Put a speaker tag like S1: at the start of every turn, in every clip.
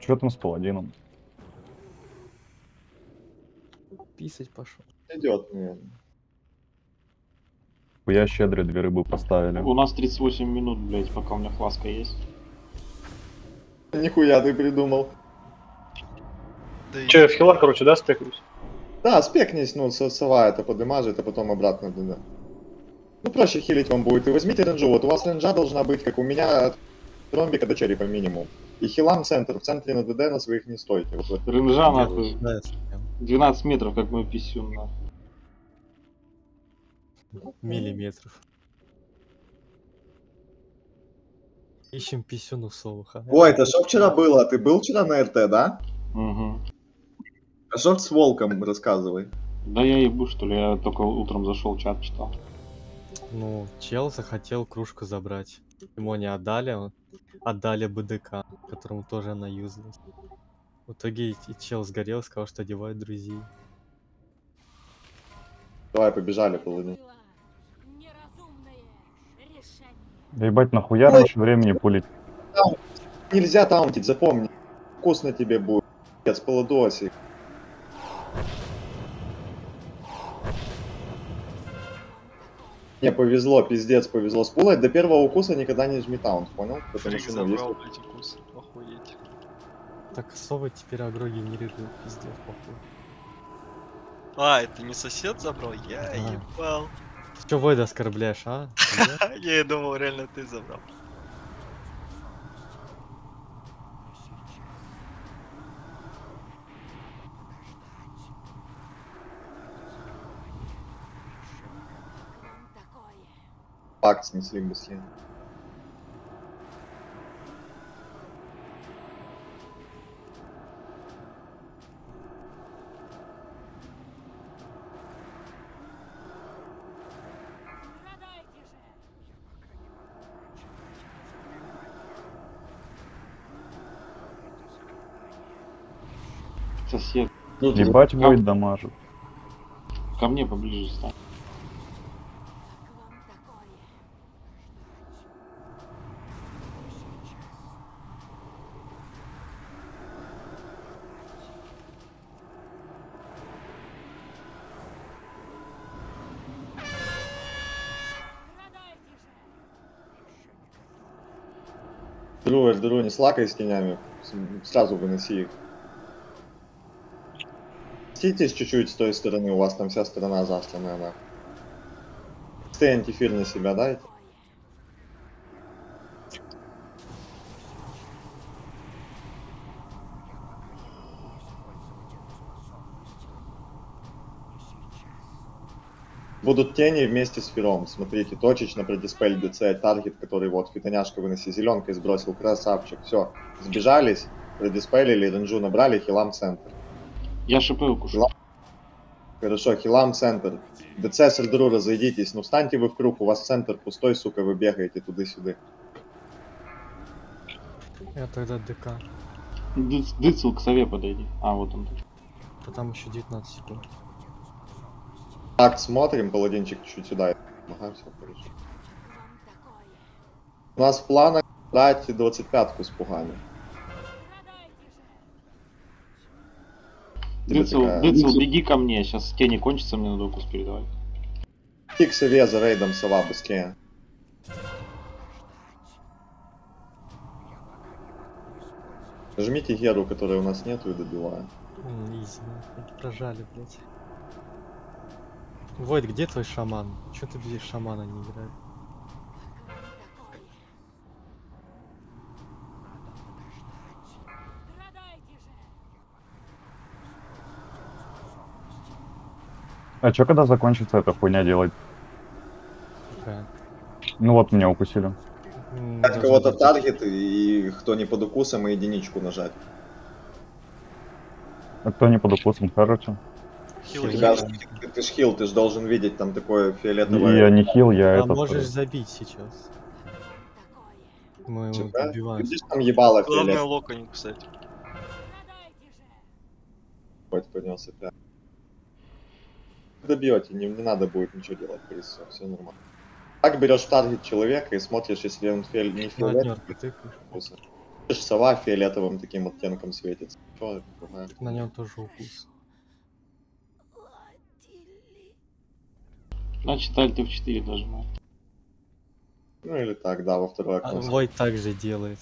S1: Что там с паладином?
S2: Писать пошел.
S3: Идет, наверное.
S1: Я щедрые 2 рыбы поставили.
S4: У нас 38 минут, блять, пока у меня фласка есть.
S3: Нихуя ты придумал.
S5: Да
S6: Че, я в хила, короче, да, спекнусь?
S3: Да, спекнись, ну, сова это подымажит, а потом обратно туда. Ну, проще хилить вам будет. И возьмите ренджу. Вот у вас ренджа должна быть, как у меня, от ромбика до черепа минимум. И хилам центр. В центре на ДД на своих не стойте. Вот.
S4: Рынжа, нахуй.
S2: Да, я прям
S4: 12 метров, как мой писюн, нахуй.
S2: миллиметров. Ищем писюн у совых, а?
S3: Ой, это что вчера было? Ты был вчера на РТ, да?
S4: Угу.
S3: А что с волком рассказывай?
S4: Да я ебу, что ли, я только утром зашел, чат читал.
S2: Ну, чел захотел кружку забрать. Ему не отдали, отдали БДК, которому тоже она юзалась. В итоге и чел сгорел, сказал, что одевает друзей.
S3: Давай, побежали, паладин.
S1: Да ебать, нахуя раньше времени пулить?
S3: Нельзя таунтить, запомни. Вкусно тебе будет. С паладосик. Мне повезло, пиздец повезло с пулой. До первого укуса никогда не жми таунт, понял? Потому
S5: Фрик
S3: что, ну,
S5: забрал,
S3: если...
S5: блять, укус. Охуеть.
S2: Так совы теперь агро генерируют, пиздец, похуй.
S5: А, это не сосед забрал? Я
S2: Да.
S5: ебал.
S2: Ты чё Войда оскорбляешь, а?
S5: Я и думал, реально ты забрал.
S3: Факт снесли быстрее.
S4: Сосед,
S1: Ебать, Войд дамажит.
S4: ко мне поближе стань.
S3: Дру, не слакай с тенями. Сразу выноси их. Ститесь чуть-чуть с той стороны, у вас там вся сторона засланная, нахуй. Ты антифир на себя дайте. Будут тени вместе с фиром. Смотрите, точечно продиспель ДЦ, таргет, который вот, фитоняшка выноси, зеленкой сбросил, красавчик. Все, сбежались, продиспелили, ренджу набрали, хилам центр.
S4: Я шипы укушу.
S3: Хорошо, хилам центр. ДЦ с Эрдру разойдитесь, ну встаньте вы в круг, у вас центр пустой, сука, вы бегаете туда-сюда.
S2: Я тогда ДК.
S4: Дыцл к сове подойди. А, вот он.
S2: То там еще 19 секунд.
S3: Так, смотрим, паладинчик чуть сюда. Ага, все хорошо. У нас в планах дать 25-ку с пугами.
S4: Дыцл,
S3: такая-
S4: беги ко мне, сейчас тени кончатся, мне надо укус передавать.
S3: Иди к сове за рейдом, сова, быстрее. Нажмите Геру, которой у нас нету, и добиваю.
S2: Изи, нахуй. Прожали, блядь. Войд, где твой шаман? Чё ты без шамана не играешь?
S1: А чё, когда закончится эта хуйня делать?
S2: Какая?
S1: Ну вот, меня укусили.
S3: Дать
S2: Должна
S3: кого-то
S2: быть-
S3: таргет, и кто не под укусом, и единичку нажать.
S1: А кто не под укусом, короче?
S5: Хил,
S2: Хил,
S3: Тебя
S5: хил.
S3: ж- ты ж хил, ты же должен видеть там такое фиолетовое.
S1: Я не хил, я
S2: А
S1: этот...
S2: можешь забить сейчас. Мы его
S3: Чё, да?
S2: убиваем.
S3: Где ж там ебало
S5: Главное
S3: фиолетовое?
S5: лока не кусать.
S3: Поднес опять. Добьете, не надо будет ничего делать, Крис, все нормально. Так берешь в таргет человека и смотришь, если он не
S2: На
S3: фиолетовый,
S2: однёрку тыкаешь.
S3: вкусно. Сова фиолетовым таким оттенком светится. Чё это такое?
S2: На нем тоже укус.
S4: Значит, Alt F4 нажимай.
S3: Ну или так, да, во второе
S2: А
S3: окно.
S2: Войт также делает.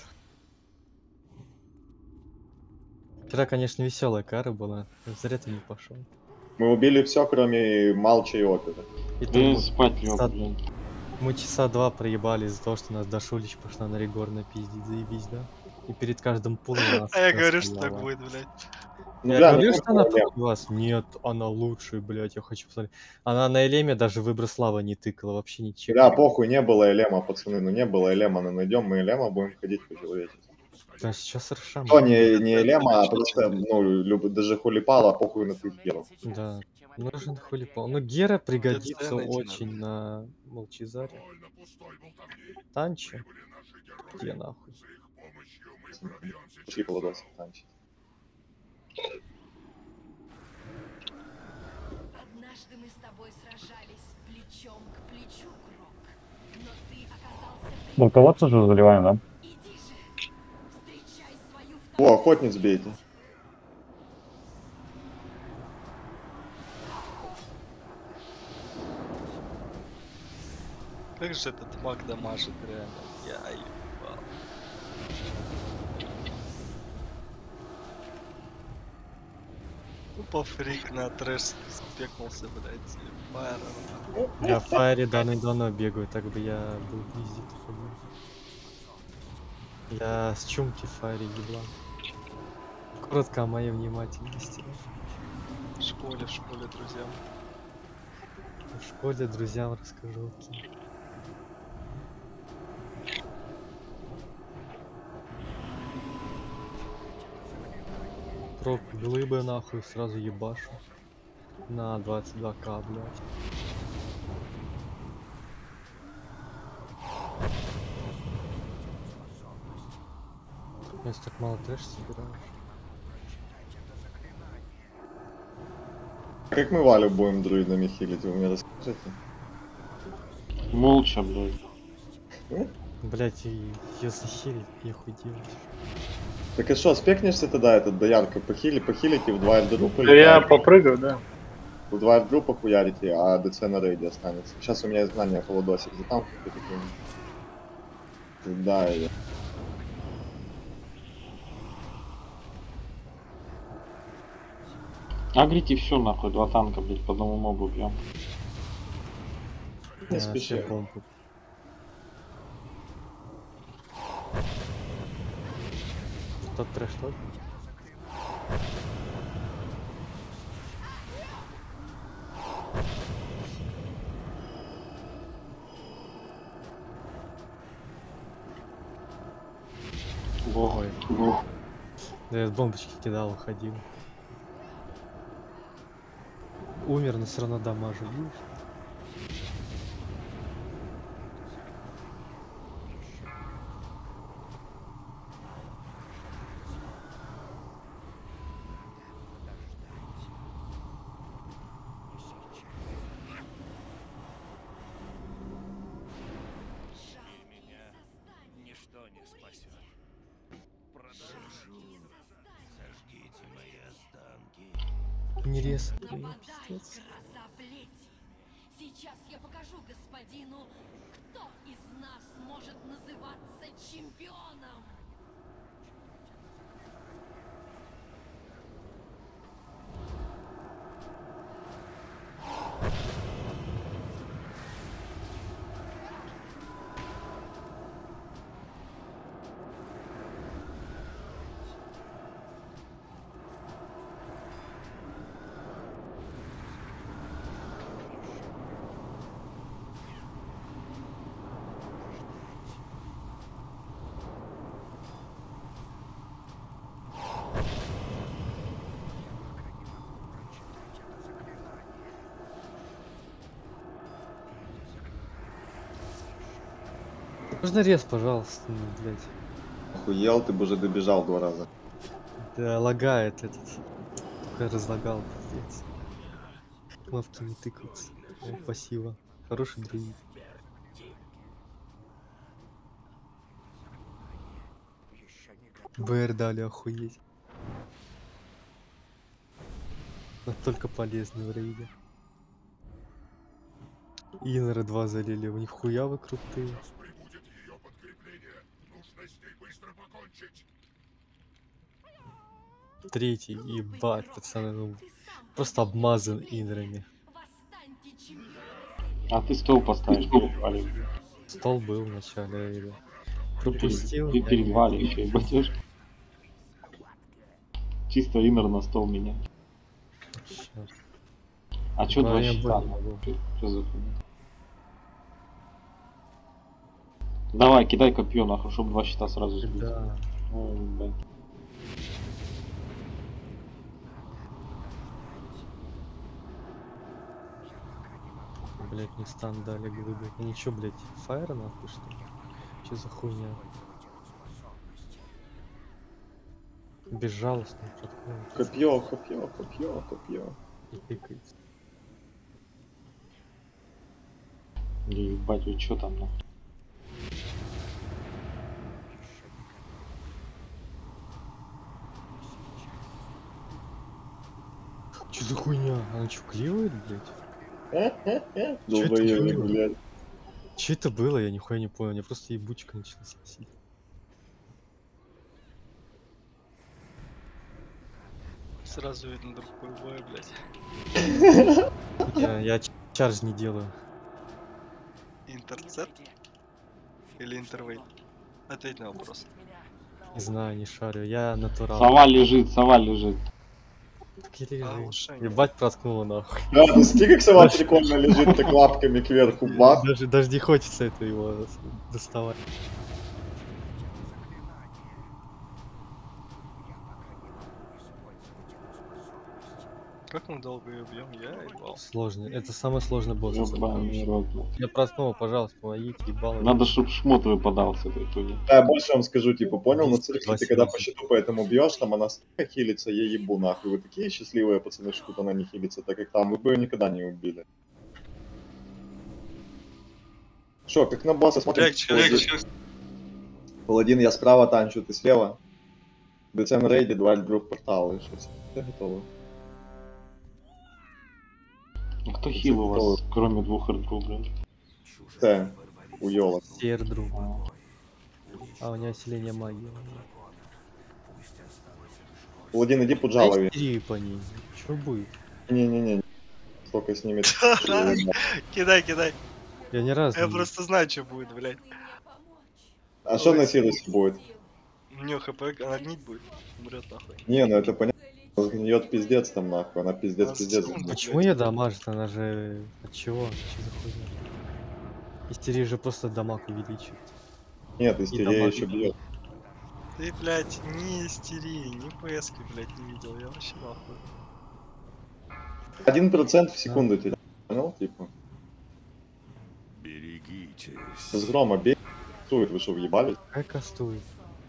S2: Вчера, конечно, веселая кара была. Зря ты не пошел.
S3: Мы убили все, кроме Малча и Опера.
S2: И
S4: Да
S2: то мы
S4: спать лёг,
S2: часа,
S4: блядь.
S2: мы часа два проебали из-за того, что нас Дашулич пошла на Ригор напиздить, заебись, да? И перед каждым пулом она
S5: А я
S2: сука,
S5: говорю, что так
S2: стояла.
S5: будет, блядь.
S3: Ну,
S2: Я
S3: бля,
S2: говорю,
S3: ну,
S2: что она
S3: проблем.
S2: против вас? Нет, она лучшая, блядь, я хочу посмотреть. Она на Элеме даже Выброслава не тыкала, вообще ничего.
S3: Бля, похуй, не было Элема, пацаны, ну не было Элема, ну найдем мы Элема, будем ходить по-человечески.
S2: Да, сейчас Рашам.
S3: То не Элема, а просто, ну, даже Хулипала, похуй на ты Геру.
S2: Да, нужен хулипал. Ну, Гера пригодится
S5: цены эти
S2: очень на Молчизаре. Танчи? Где нахуй?
S3: Пошли Паладоса танчить.
S6: Однажды мы с тобой сражались плечом к плечу, Крок. Но ты оказался
S1: Ну, колодцы же заливаем, да?
S6: Иди же, встречай свою
S3: О, охотниц бейте.
S5: Как же этот маг дамажит, реально. Я ебал. Тупо фрик на трэш спекнулся, блядь. Фаер.
S2: Я в фаере давно бегаю, так бы я был везде ходил. Я с чумки в фаере еблан. Коротко о моей внимательности.
S5: В школе, друзьям.
S2: В школе друзьям расскажу. Окей. Крок глыбы нахуй сразу ебашу. На 22к, блядь. Если так мало трэш собираешь.
S3: Как мы Валю будем друидами хилить, вы мне расскажете?
S4: Молча, блядь.
S2: Блять, и если хилить, нехуй делать.
S3: Так и что, спекнешься тогда этот доярка, похилите в 2 эрдру
S7: Да я попрыгаю, да.
S3: в 2 эрдру похуярите, а ДЦ на рейде останется. Сейчас у меня есть знание Паладосик, за там какой-то да, я.
S4: Агрите все нахуй, 2 танка, блядь, по одному мобу бьем.
S3: Не
S2: Я
S3: спеши.
S2: все бомбу. Тот трэш тот?
S4: Бог.
S2: Ой.
S4: Бог.
S2: Да я с бомбочки кидал, уходил. Умер, но все равно дамажу, видишь?
S8: Ничто не спасет. Продолжу. Сожгите мои останки.
S2: Не рез.
S6: нападай,
S2: Пиздец.
S6: гроза плети. Сейчас я покажу господину, кто из нас может называться чемпионом.
S2: Можно рез, пожалуйста, ну, блядь.
S3: Охуел, ты бы уже добежал 2 раза.
S2: Да лагает этот. Только разлагал, пиздец. Кнопки не тыкаются. О, спасибо. Хороший друид.
S8: Еще не
S2: БР дали, охуеть. Настолько полезный в рейде. Иноры 2 залили, у них хуявы крутые. Третий, ебать, пацаны, ну,
S6: Ты сам
S2: просто
S6: пошел
S2: обмазан
S6: вперед.
S2: инорами.
S6: Восстаньте, чемпионы
S4: А ты стол поставишь перед валей.
S2: Стол был в начале рейда.
S4: Ты
S2: Пропустил. я
S4: перед
S2: не
S4: валей
S2: видел.
S4: еще и ботешь. Чисто инер на стол меня.
S2: Щас.
S4: А чё
S2: Во
S4: 2
S2: время
S4: щита?
S2: боя не могу.
S4: Чё за хуйня? Давай, кидай копье нахуй, чтобы 2 щита сразу сбить.
S2: Да.
S4: Ой, блядь.
S2: Блять, мне стан дали глыбы. Ну ничего, блять, фаер нахуй что ли? Че за хуйня? Безжалостно проткнул.
S3: Копье, копье, копье, копье.
S2: И тыкается.
S4: Ебать, вы чё там нахуй?
S2: Че за хуйня? Она че клевает, блять?
S3: Долбоёбы,
S2: было?
S3: блядь.
S2: Че это было? Я нихуя не понял. Мне просто ебучка начала сносить.
S5: Сразу видно другой бой, блядь.
S2: Я чарж не делаю.
S5: Интерцепт? Или интервейт? Ответь на вопрос.
S2: Не знаю, не шарю. Я натурал.
S4: Сова лежит.
S2: Так я
S5: А,
S2: лежу.
S5: лучше
S2: Ебать проткнула нахуй.
S3: Да, ну смотри, как сова прикольно лежит так лапками кверху, бах.
S2: Даже не хочется это его доставать.
S5: Как мы долго ее бьем? Я ебал.
S2: Сложный. Это самый сложный босс.
S4: Ёбаный рот, блядь.
S2: Я проткнул, пожалуйста, помогите, ебало.
S4: Надо, чтоб шмот выпадал с этой хуйни.
S3: Да, я больше вам скажу, типа, понял, на
S2: 10,
S3: цирке ты
S2: 20
S3: когда
S2: минут.
S3: по счету поэтому бьешь, там она столько хилится, ей ебу нахуй. Вы такие счастливые пацаны, что тут она не хилится, так как там, вы бы ее никогда не убили. Шо, как на босса смотрим?
S5: Легче.
S3: Паладин, я справа танчу, ты слева. ДЦ на рейде, 2 друг портал, и что, все готово?
S4: Ну кто хил у вас, кроме 2 хардков, блин?
S3: Т, у Йола.
S2: Сердру. А у него усиление магии.
S3: Паладин, иди пуджалови.
S2: Истерии по ней. Чё будет?
S3: Не-не-не, столько снимет.
S5: Кидай.
S2: Я ни разу
S5: Я
S2: не-
S5: просто знаю, что будет, блядь.
S3: А что на Сирусе будет?
S5: У нее хп, она гнить будет. Умрет нахуй.
S3: Не, ну это понятно. Гниет пиздец там нахуй, она
S5: А
S3: пиздец.
S5: секунду.
S2: Почему я дамажит? Она же... От чего? Что за хуйня? Истерия же просто дамаг увеличивает.
S3: Нет, истерия
S2: дамаг
S3: еще
S2: не
S3: бьет.
S5: Ты, блядь, ни истерии, ни ПСки, блядь, не видел. Я вообще нахуй.
S3: 1% в секунду теряет. Понял, типа.
S8: Берегитесь.
S3: С грома бей. Тует, вы что, въебались?
S2: Как кастует?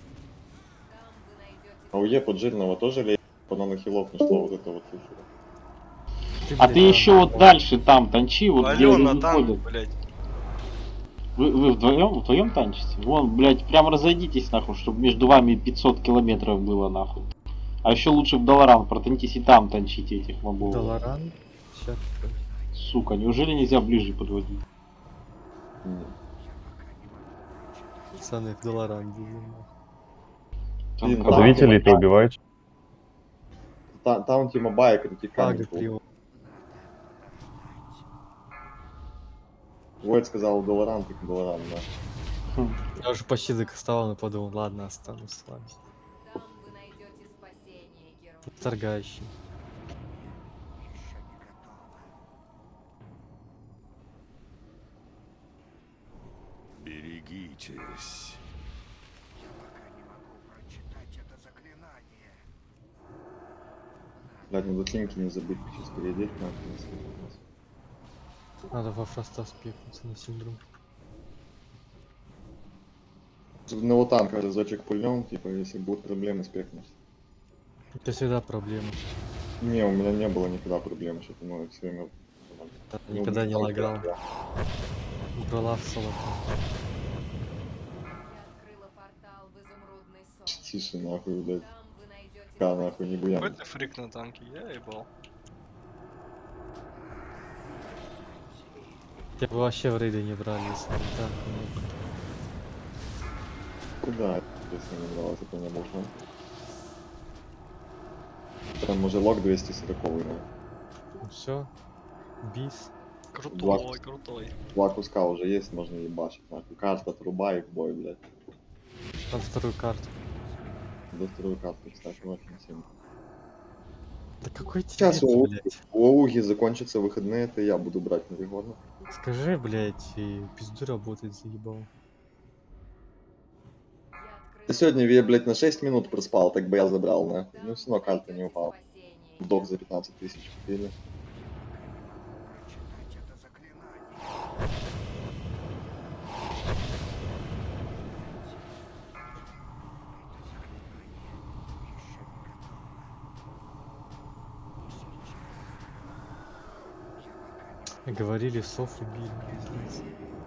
S3: А у Е под жирного тоже лей, на хилов нашло вот это вот фифу.
S4: А ты еще вот дальше там танчи, вот где
S5: Алена
S4: люди
S5: там,
S4: ходят.
S5: блядь.
S4: Вы вдвоем танчите? Вон, блядь, прям разойдитесь нахуй, чтобы между вами 500 километров было нахуй. А еще лучше в Долоран протаньтесь и там танчите этих мобов.
S2: Долоран? Сейчас.
S4: Сука, неужели нельзя ближе подводить?
S2: Пацаны, в Долоран дизайн.
S4: Там
S3: Блин,
S4: когда-
S1: Подавителей ты убиваешь?
S3: Там тима байк, это
S2: Ага,
S3: тиканг. Войд сказал Долоран, так Долоран, да.
S4: Хм.
S2: Я уже почти докастовал, но подумал, ладно, останусь с вами.
S6: Там вы найдете спасение, герой.
S2: Торгающий.
S8: Берегитесь.
S3: Блядь, надо клинки не забыть, сейчас переодеть надо. если у нас.
S2: Надо во фроста спекнуться на синдром.
S3: Одного танка разочек пульнем, типа, если будут проблемы спекнуть.
S2: Это всегда проблема.
S3: Не, у меня не было никогда проблем, что-то, ну, все время...
S2: Никогда не лагал. Убрала в соло.
S6: Я открыла портал в изумрудный сон.
S3: Тише, нахуй, блядь.
S6: Там вы найдете
S3: Ка, нахуй, не будем.
S5: Какой ты фрик на танке, я ебал.
S2: Я бы вообще в рейды не брали, если бы так, ну.
S3: Куда, если не нравилось, это не можно. Там уже лог 240, да.
S2: Ну все, бис.
S5: Крутой, крутой.
S3: Два куска уже есть, можно ебашить, нахуй. Карта, труба и в бой, блядь.
S2: Под вторую карту.
S3: За вторую карту, кстати, очень сильно.
S2: Да какой
S3: Сейчас
S2: тебе, блядь?
S3: у Ауги закончатся выходные, это я буду брать навигорно.
S2: Скажи, блядь, и пизду работать заебал.
S3: Да сегодня я, блядь, на 6 минут проспал, так бы я забрал, нахуй. Ну все равно карта не упала. Вдох за 15 тысяч купили.
S2: Говорили, сов убили. пиздец.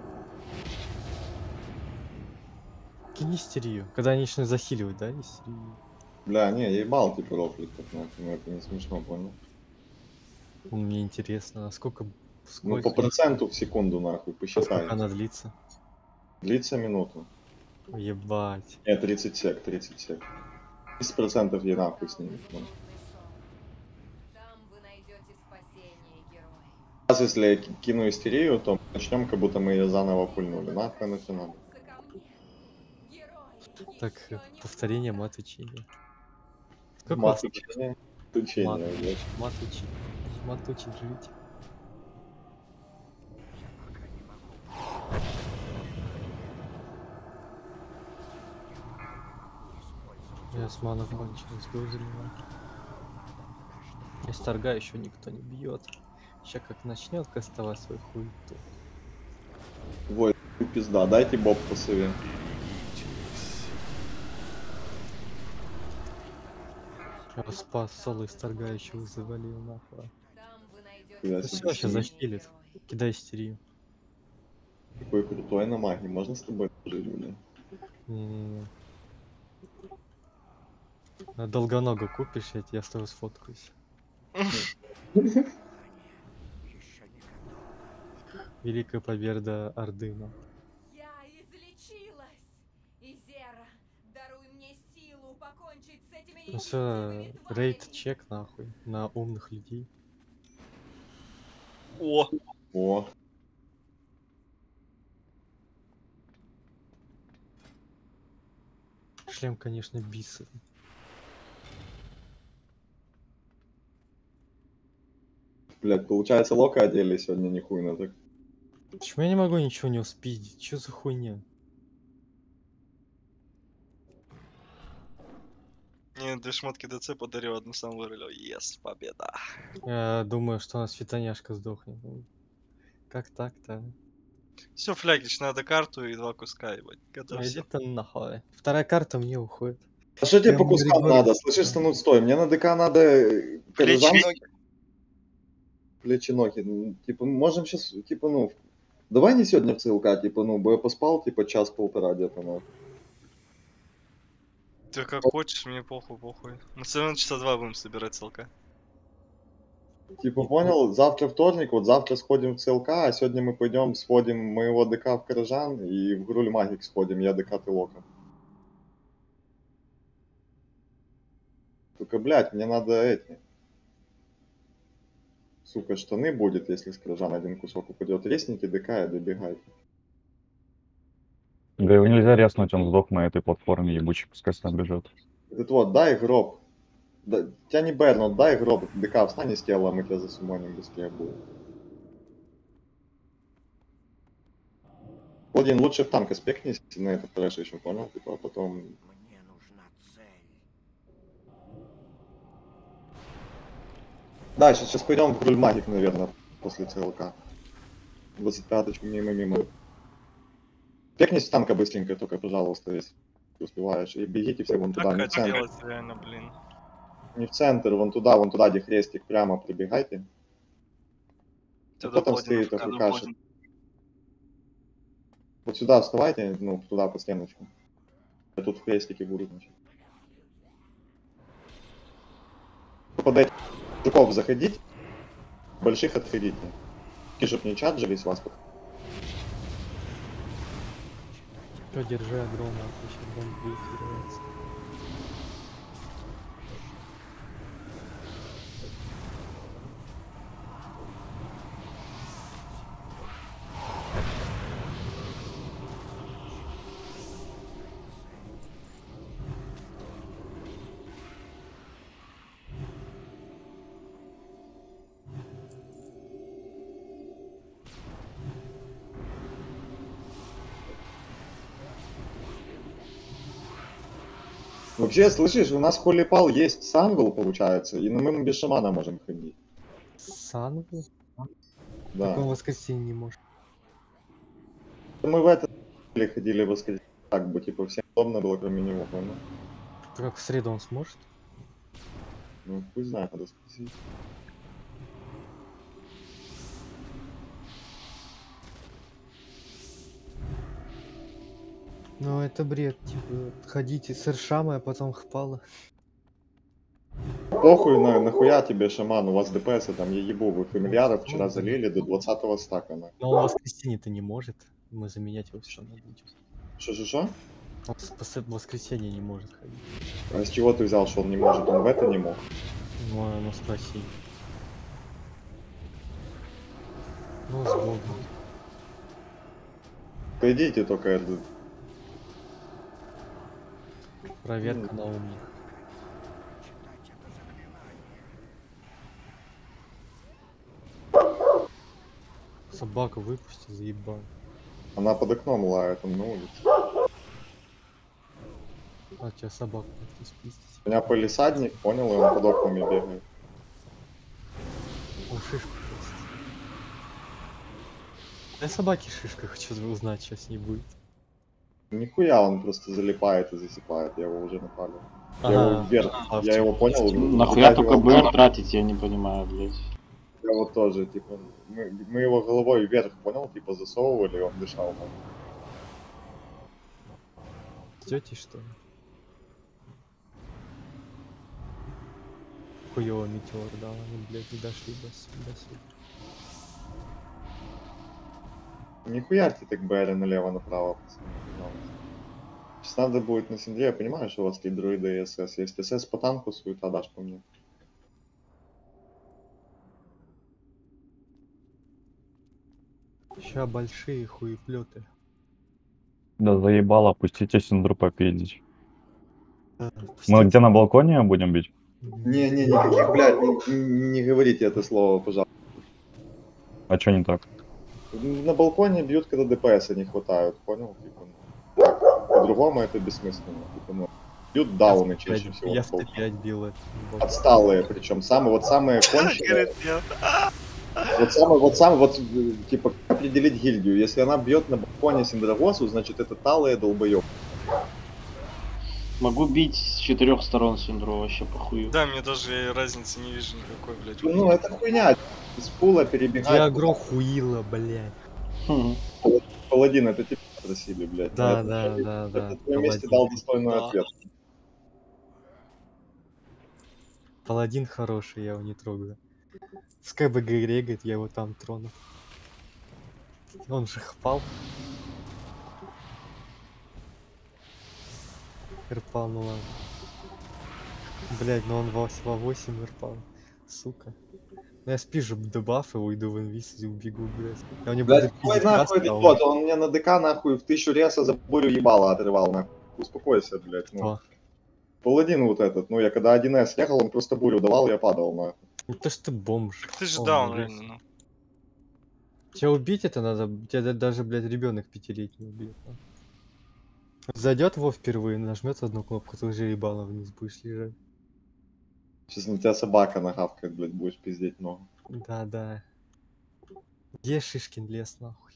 S2: Кинь истерию. Когда они начнут захиливать, да, истерию?
S3: Бля, не, я ебал, типа, рофлить, так, нахуй, ну это не смешно, понял?
S2: Ну, мне интересно, а сколько...
S3: Ну,
S2: Сколько,
S3: по проценту в секунду, нахуй,
S2: а
S3: посчитай.
S2: сколько она длится?
S3: Длится минуту.
S2: Ебать.
S3: Нет, 30 сек, 30 сек. 10% я нахуй снимет. Ну.
S6: Там вы найдете спасение, герой.
S3: Сейчас, если я кину истерию, то начнем, как будто мы ее заново пульнули. Нахуй на все надо.
S6: Ко мне. Герой.
S2: Так,
S6: еще не
S2: повторение мат учения. Сколько у
S3: Мат
S2: вас
S3: учения. Учения,
S2: Мат.
S3: блядь.
S2: мат учить? Мат учить жить. Я с мана кончилась, был заливать. Из торга еще никто не бьет. Сейчас как начнет кастовать свой хуй, то
S3: Вой, пизда, дайте боб по сове.
S2: я спас соло из торга еще завалил нахуй.
S6: Там вы найдете
S3: Я
S2: Ну
S3: себе
S2: все, сейчас
S3: сниму.
S2: захилит. Кидай истерию.
S3: Какой крутой на магии. Можно с тобой жить, блин?
S2: Не-не-не. Долгоногу купишь, я с тобой сфоткаюсь. Великая победа Орды, нахуй.
S6: Я излечилась! Изера, даруй мне силу покончить с этими
S2: Ну все,
S6: нечестивыми
S2: рейд
S6: тварями.
S2: чек нахуй на умных людей.
S5: О,
S3: О,
S2: Шлем, конечно, бисер.
S3: блядь, получается лока одели сегодня нихуйно так.
S2: Почему я не могу ничего не успидить? Чё за хуйня?
S5: мне две шмотки ДЦ подарил, одну сам вырылил. Ес, победа.
S2: Я думаю, что у нас фитоняшка сдохнет. Ну, как так-то?
S5: Все, флягич, надо карту и два куска, ебать.
S2: Ну,
S5: Готовься.
S2: иди ты нахуй. Вторая карта мне уходит.
S3: А что тебе
S2: Я
S3: по кускам
S2: Григорий.
S3: надо? Слышишь, станут стой. Мне на ДК надо
S5: Плечи,
S3: корижан-
S5: ноги.
S3: плечи, ноги. Ну, типа, можем сейчас, типа, ну, давай не сегодня в ЦЛК, типа, ну, бы я поспал, типа, час-полтора где-то, ну.
S5: Ты как хочешь, мне похуй, похуй. Мы все равно часа два будем собирать СЛК.
S3: Типа, понял, завтра вторник, вот завтра сходим в ЦЛК, а сегодня мы пойдем, сходим моего ДК в Корожан и в Груль Магик сходим, я ДК ты Лока. Только, блядь, мне надо эти... Сука, штаны будет, если с Корожан один кусок упадет. Резники, ДК и добегайте.
S1: Да его нельзя резнуть, он сдох на этой платформе ебучий, пускай сам бежит.
S3: Этот вот, дай гроб. Да, тебя не Берн, дай гроб. ДК, встань из тела, мы тебя засумоним быстрее будет. Один, лучше в танк аспектнись на этот трэш еще, понял? Типа, а потом...
S8: Мне нужна цель.
S3: Да, сейчас пойдем в Груль Магик, наверное, после ЦЛК. 25-очку мимо. Пекнись в танка быстренько, только, пожалуйста, если ты успеваешь. И бегите все вон туда,
S5: Как
S3: не в
S5: это
S3: центр.
S5: делать, реально, блин.
S3: Не в центр, вон туда, где хрестик, прямо прибегайте. Кто там стоит, АФКшит? Вот сюда вставайте, ну, туда по стеночку. А тут в крестике будут, значит. под этих жуков заходить, больших отходите. И чтоб не чаджились вас.
S2: Что, держи огромное, сейчас бомб будет взрываться.
S3: Вообще, слышишь, у нас холипал есть сангл, получается, и мы без шамана можем ходить.
S2: Сангу?
S3: Да.
S2: Так он в воскресенье не может.
S3: Мы в это ходили в воскресенье, так бы, типа, всем удобно было, кроме него, понял?
S2: Как в среду он сможет?
S3: Ну, хуй знает, надо спросить.
S2: Ну это бред, типа, ходите с эршамой, а потом хпала.
S3: Похуй, нахуя тебе шаман, у вас ДПС, там, я ебу, вы фамильяров вчера залили до 20-го стака, на.
S2: Но он в воскресенье-то не может. Мы заменять его все равно будем.
S3: Шо?
S2: Он в воскресенье не может ходить.
S3: А с чего ты взял, что он не может? Он в это не мог.
S2: Ну спроси. Ну, с Богом.
S3: Пойдите только это.
S2: Проверка на уме. Собаку выпусти, заебал.
S3: Она под окном лает, он на улице.
S2: А, тебя собаку не спиздить.
S3: У меня полисадник, понял, и он под окнами бегает.
S2: О, шишку просто. Я собаки шишка, хочу узнать, что с ней будет.
S3: Нихуя, он просто залипает и засыпает, я его уже напалил. Я
S2: Ага.
S3: его вверх, я его понял.
S4: Нахуя только
S3: вытягивал.
S4: БР тратить, я не понимаю, блядь.
S3: Я вот тоже, типа, мы его головой вверх, понял, типа засовывали, и он дышал. Ну.
S2: Ждете, что ли? Хуёво метеор дал, они, блядь, не дошли до сюда.
S3: Нихуя ты так БР налево-направо, пацаны, пожалуйста. Сейчас надо будет на Синдре, я понимаю, что у вас такие дроиды и СС. Если СС по танку суета, дашь по мне.
S2: Ща большие хуеплеты.
S1: Да заебало, пустите Синдру попиздить. Мы
S2: Пустите.
S1: где, на балконе будем бить?
S3: Не, никаких, блядь, не говорите это слово, пожалуйста.
S1: А чё не так?
S3: На балконе бьют, когда ДПС не хватают, понял? Типа, так, по-другому это бессмысленно. Типа, ну, бьют дауны чаще всего.
S2: Я
S3: на
S2: в
S3: балконе.
S2: Т5 бил это.
S3: Отсталые, причем самые конченые.
S5: Говорит, нет.
S3: Типа, как определить гильдию? Если она бьет на балконе Синдрагосу, значит это талые долбоёб.
S4: Могу бить с 4 сторон Синдру, вообще похую.
S5: Да, мне даже разницы не вижу никакой, блядь.
S3: Ну, это хуйня. Из пула перебегать.
S2: Диагро хуила, блядь.
S4: Хм.
S3: Паладин, это тебя просили, блядь.
S2: Да,
S3: На
S2: да.
S3: на твоем месте дал достойный
S5: Да.
S3: ответ.
S2: Паладин хороший, я его не трогаю. Пускай БГ регает, я его там трону. Он же хпал. Ирпал, ну ладно. Блять, ну он во 8 ирпал. Сука. Ну я спижу дебаф и уйду в инвиз и убегу, блять. Я не буду
S3: Блядь, какой
S2: пиздить
S3: нахуй
S2: каста, а он-
S3: вот, он мне на ДК нахуй в 1000 реса за бурю ебало отрывал, нахуй. Успокойся, блядь, ну.
S2: Кто?
S3: Паладин вот этот, ну я когда 1С ехал, он просто бурю давал, я падал, нахуй.
S2: Ну то что ты бомж.
S5: Ты же
S2: Он
S5: даун,
S2: блядь.
S5: реально, ну.
S2: Тебя убить это надо, тебя даже, блядь, ребенок 5-летний убьет. Зайдет его впервые, нажмет одну кнопку, ты уже ебало вниз будешь лежать.
S3: Сейчас на тебя собака нагавкает, блядь, будешь пиздеть ногу.
S2: Да. Где Шишкин лес, нахуй?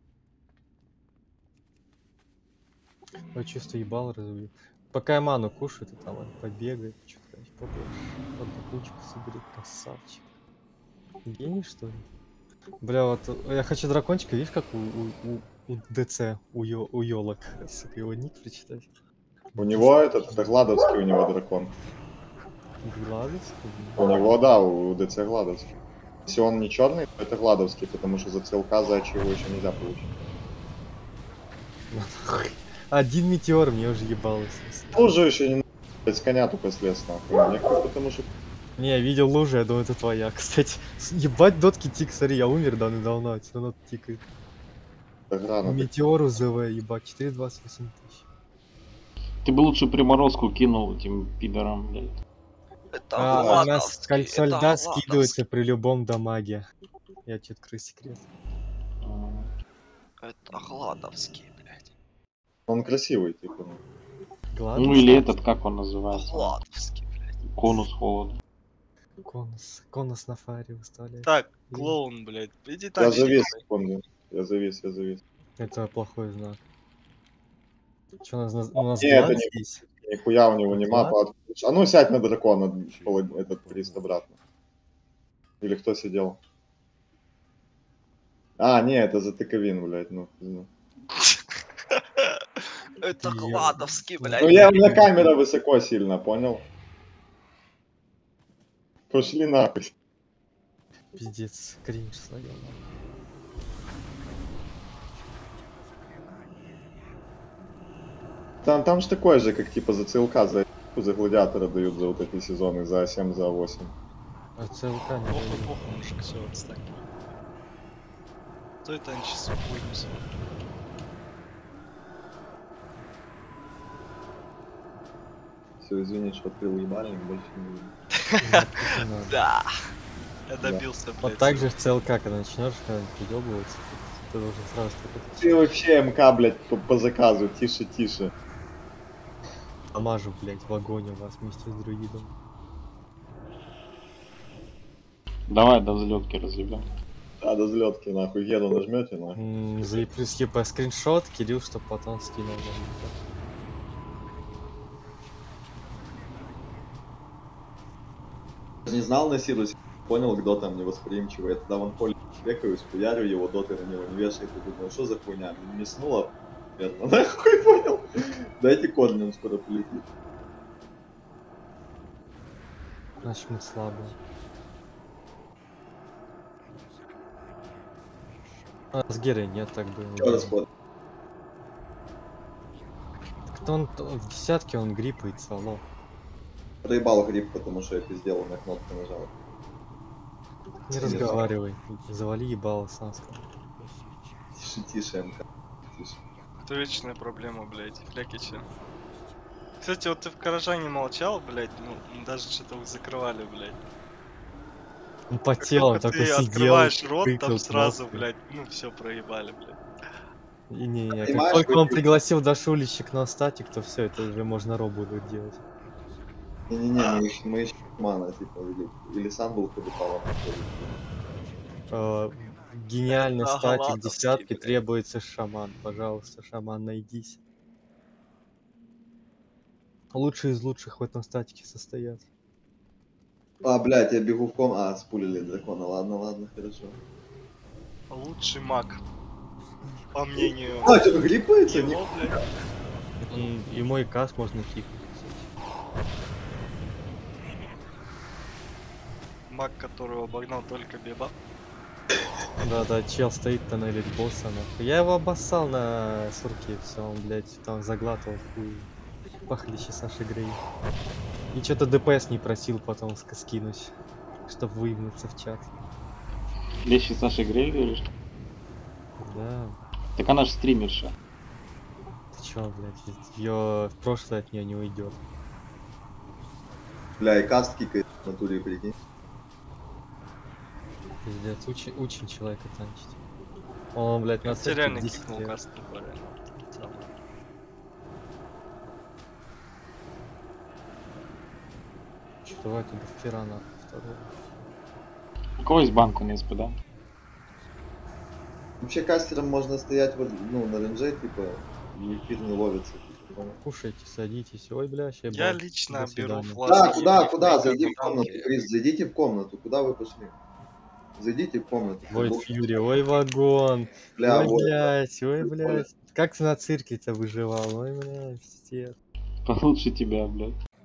S2: Я чувствую, ебало разубью. Пока я ману кушаю, ты там побегай, что-то побольше. Одну кучку собери, красавчик. Гений, что ли? Бля, вот я хочу дракончика, видишь, как у ДЦ, у ёлок, сука, его ник прочитать.
S3: У него этот, Гладовский у него дракон.
S2: Гладовский?
S3: У него, да, у ДЦ Гладовский. Если он не черный, то это Гладовский, потому что за ЦЛК заячий его еще нельзя получить.
S2: Один метеор, мне уже ебалось.
S3: Лужу еще не с коня только слез нахуй. Некоторые, потому что
S2: Не, я видел лужу, я думаю, это твоя, кстати. Ебать, дотки тик, смотри, я умер давно, все равно тикает.
S3: так рано.
S2: Метеору ЗВ, ебать, 428 тысяч.
S4: Ты бы лучше приморозку кинул этим пидорам, блядь.
S5: Это
S2: А, у нас
S5: Гладовский,
S2: кольцо
S5: это
S2: льда
S5: Гладовский.
S2: скидывается при любом дамаге. Я тебе открою секрет.
S5: Это Гладовский, блядь.
S3: Он красивый, типа. Ну.
S2: Гладовский?
S4: Ну или этот, как он называется?
S5: Гладовский, блядь.
S4: Конус холода.
S2: Конус на фаре выставляет.
S5: Так, клоун, блядь. Иди
S3: Я
S5: танчик.
S3: завис, секунду. Я завис.
S2: Это плохой знак. Че, у нас
S3: Не,
S2: глад
S3: это не-
S2: здесь?
S3: Нихуя у него не
S2: Ладно.
S3: мапа. А ну сядь на дракона, этот прист обратно. Или кто сидел? А, не, это за тыковин, блядь, ну. пизду.
S5: Это
S2: Ё-
S5: Гладовский,
S2: Ну,
S5: блядь.
S3: Ну я, у меня камера высоко сильно, понял? Пошли нахуй.
S2: Пиздец, кринж словил.
S3: Там же такое же, как типа за ЦЛК, за гладиатора дают за вот эти сезоны, за 7, за 8.
S2: А ЦЛК не
S5: Похуй,
S2: дает.
S5: похуй, мужик, все, отстань. Стой танчи, хуйнусь.
S3: Все, извини, что открыл ебальник, больше не буду.
S2: Не надо.
S5: Да. Я добился, блядь.
S2: Вот так же в ЦЛК, когда начнешь придёбываться, ты должен сразу
S3: Ты вообще МК, блядь, по заказу, тише.
S2: дамажу, блядь, в огонь у вас вместе с друидом.
S4: Давай до взлетки разъебем.
S3: Да, до взлетки, нахуй, еду нажмете, нахуй.
S2: За плюс ХП скриншот, Кирилл, чтоб потом скинул.
S3: Не знал, насилуюсь, понял, кто там невосприимчивый. Я тогда вон поле бекаюсь, хуярю его, доты на него не вешает, и думаю, что за хуйня, мяснула, верно, нахуй, понял? Дайте корни, он скоро полетит.
S2: Значит, мы слабые. А, с Герой нет, так бы.
S3: Еще раз ход.
S2: Кто он в десятке, он гриппается, алло.
S3: Проебал гриб, потому что я пиздел, на кнопку нажал.
S2: Не разговаривай, завали ебало, сам сказал.
S3: Тише, МК, тише.
S5: Это вечная проблема, блядь. Флякича. Кстати, вот ты в Каражане молчал, блядь, ну, даже что-то вы закрывали, блядь.
S2: Он потел, он
S5: Как
S2: такой
S5: ты
S2: сидел.
S5: открываешь рот,
S2: тыкал
S5: там сразу,
S2: кнопкой.
S5: блядь, ну все проебали, блядь.
S2: И не, как
S3: Понимаешь,
S2: только он
S3: вы-
S2: пригласил Дашулищик на статик, то все, это уже можно робу будет делать.
S3: Не-не-не, мы еще мана, типа, или сам был ходопалом.
S2: Гениальный
S5: Это
S2: статик
S5: Галадовский,
S2: десятки,
S5: блядь.
S2: требуется шаман. Пожалуйста, шаман, найдись. Лучшие из лучших в этом статике состоят.
S3: А, блядь, я бегу в ком... А, спулили дракона, ладно, хорошо.
S5: Лучший маг. По мнению
S3: А, что-то гриппается? Не...
S5: его, блядь.
S2: И мой каст можно кикнуть, кстати.
S5: Маг, которого обогнал только Беба.
S2: Да, чел стоит, тоннелит босса, нахуй. Я его обоссал на сурке, все, он, блядь, там заглатывал хуй. Пахлище Саши Грей. И что-то ДПС не просил потом скинуть, чтобы выебнуться в чат.
S4: Лещи Саши Грей, говоришь?
S2: Да,
S4: Так она же стримерша.
S2: ты чё, блядь, ее в прошлое от нее не уйдет.
S3: Бля, и каст кикает в натуре, прикинь.
S2: Пиздец, учим человека танчить. Он, блядь, на
S5: Я
S2: церкви
S5: реально
S2: 10
S5: кикнул
S2: лет.
S5: каст, реально.
S2: Что давай туда вчера нахуй второй.
S4: У кого есть банку на СП, да?
S3: Вообще кастером можно стоять вот, ну, на ренже, типа, и эфир не ловится. Типа.
S2: Кушайте, садитесь. Ой, бля, ща
S5: Я
S2: ебал.
S5: лично
S2: До
S5: беру
S2: свидания.
S5: флаг.
S3: Да, куда? Зайди в комнату, Крис, зайдите в комнату. Куда вы пошли? Зайдите в комнату.
S2: Войт Фьюри, ой, вагон.
S3: Бля,
S2: Ой,
S3: вот.
S2: ой, блядь. Как ты на цирке-то выживал? Ой, блядь, пиздец.
S4: Получше тебя, блядь.